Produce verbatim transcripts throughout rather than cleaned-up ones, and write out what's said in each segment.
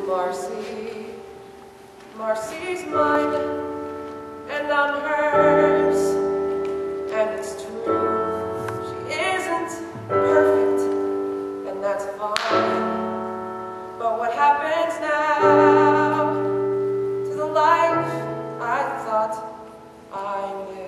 Marcy, Marcy's mine, and I'm hers, and it's true, she isn't perfect, and that's fine, but what happens now to the life I thought I knew?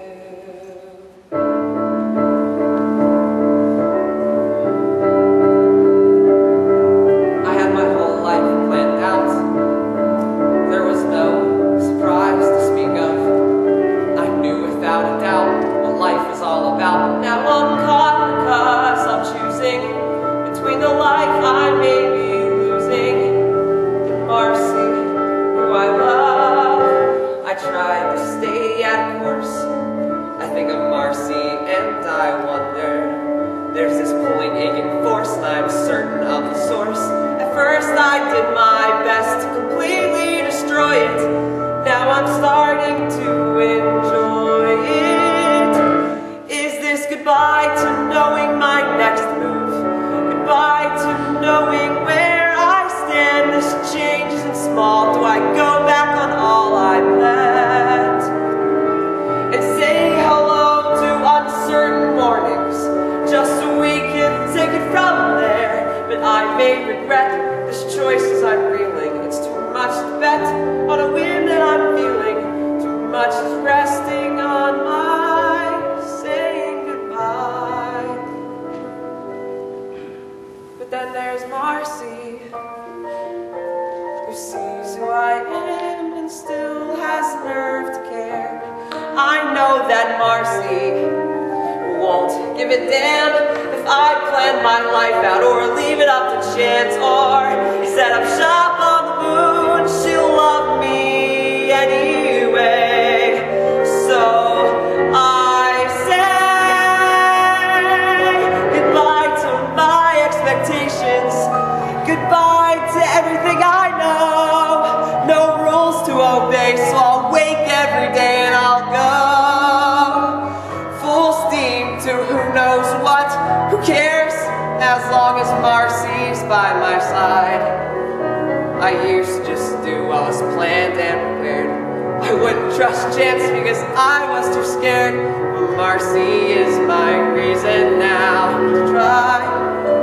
Now I'm caught because I'm choosing between the life I may be losing and Marcy, who I love. I try to stay at course. I think of Marcy and I wonder. There's this pulling, aching force, and I'm certain of the source. At first I did my best to completely destroy it. Now I'm starting to enjoy it. Goodbye to knowing my next move. Goodbye to knowing where I stand. This change isn't small. Do I go back on all I planned? And say hello to uncertain mornings, just so we can take it from there. But I may regret this choice as I'm reeling. It's too much to bet on a whim that I'm feeling. Too much is resting on my But then there's Marcy, who sees who I am and still has nerve to care. I know that Marcy won't give a damn if I plan my life out or leave it up to chance or set up shop on the moon. She'll love me anyway. So I say goodbye to everything I know. No rules to obey, so I'll wake every day and I'll go full steam to who knows what. Who cares as long as Marcy's by my side? I used to just do what was planned and prepared. I wouldn't trust chance because I was too scared. But Marcy is my reason now to try.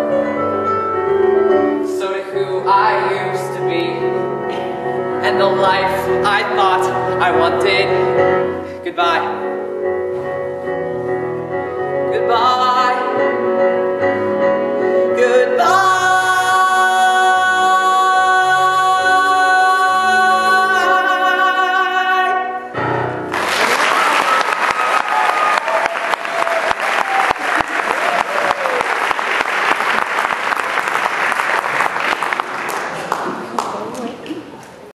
I used to be, and the life I thought I wanted. Goodbye.